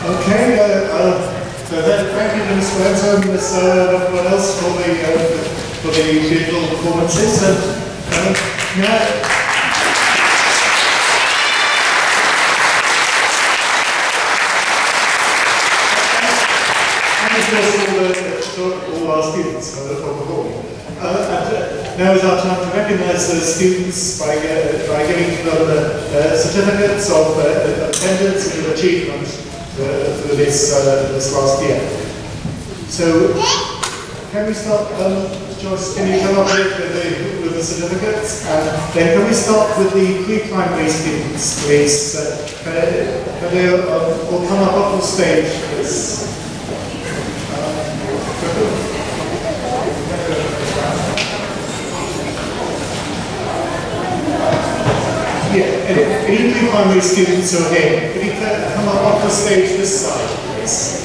Okay, so thank you to Ms. Lorenzo and Ms. everyone else for the beautiful performances. Now, all our students from before. Now is our time to recognise the students by giving them certificates of attendance and achievement for this last year. So, can we start, Joyce, can you come up with the certificates? And then can we start with the pre-primary students, please? Can they all come up on the stage, please? Yeah, any pre-primary students who are here, can you come up off the stage this side, please?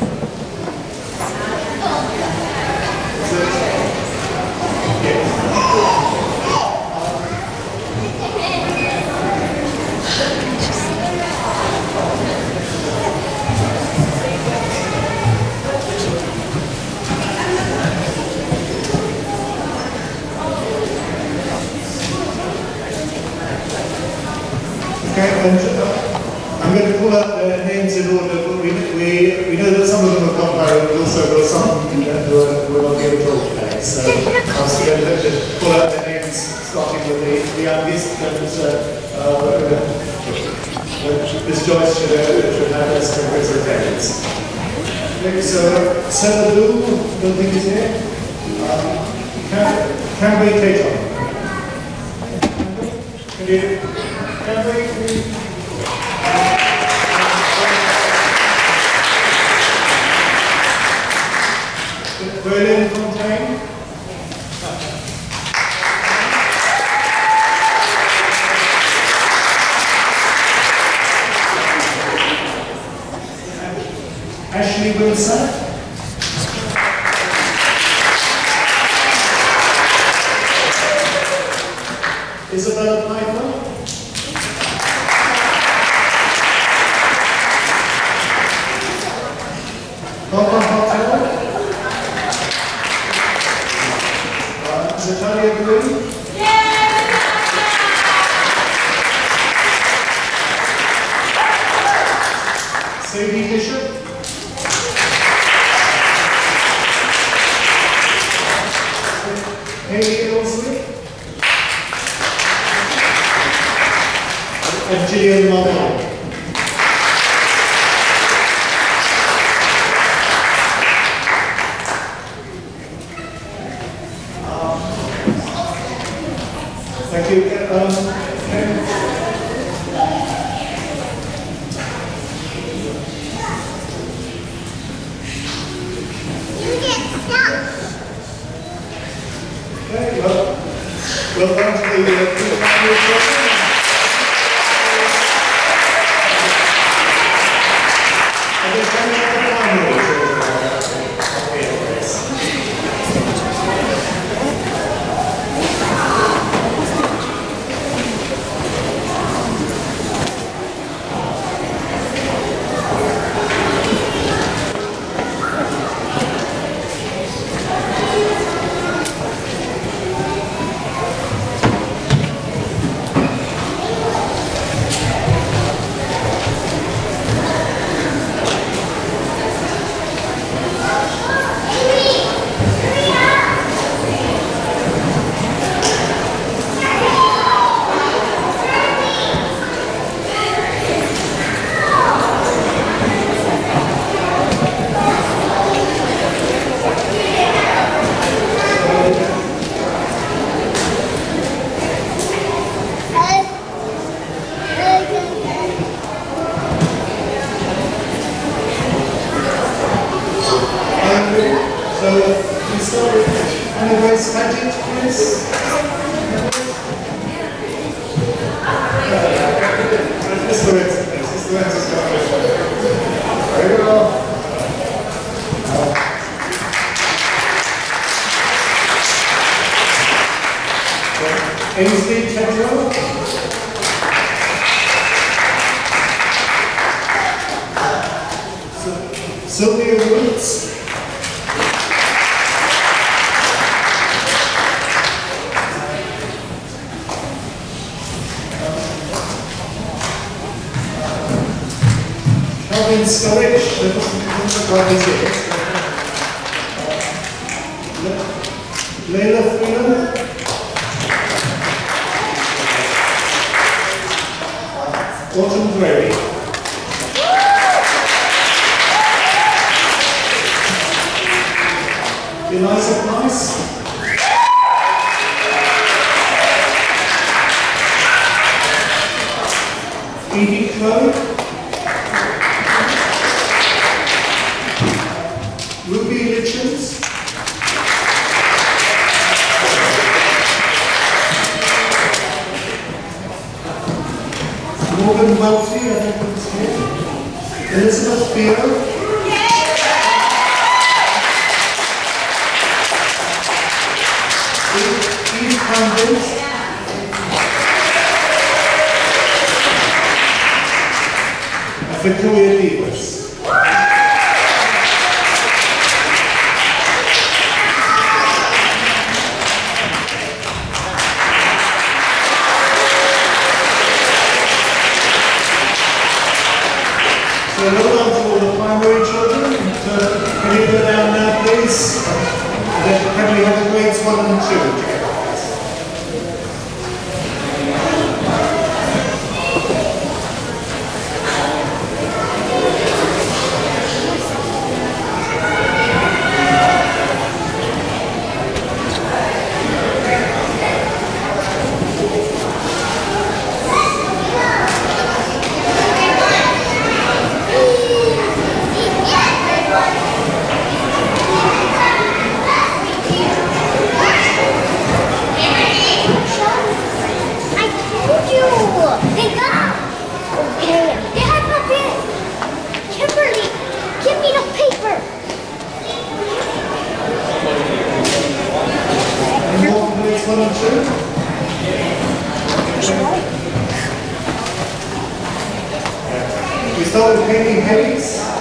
Okay, and I'm going to call out their names in order, but we know that some of them have gone married, but also got some who are not here at all today. So I'm just going to call out their names, starting with the youngest, and Ms. Joyce should have their certificates. Okay, so Sarah Blue, don't think is here. Can we take on? Can you? Berlin Fontaine. Ashley Wilson. Isabella Piper. Italia Green. Sadie Bishop. Haley Ilsley. And Gillian Martin. Thank you. Okay, well done to the family program. And there's one other family So, we start with Michelle Padgett, please. Miss Lorenzo, please. Miss Lorenzo, very well. Ainsley Tedrow. Sylvia Woods. Calvin Sturridge, that doesn't look like he's here. Leila Freeman. Autumn Gray. Eliza Price. Edie Chloe. Ruby Richards. Morgan Welty, I think it's here. Elizabeth Beale. Eve Candles. And Victoria Davis. So well done to all the primary children. Can you go down now, please? And then can we have the grades 1 and 2 together? We start with Penny Hayes.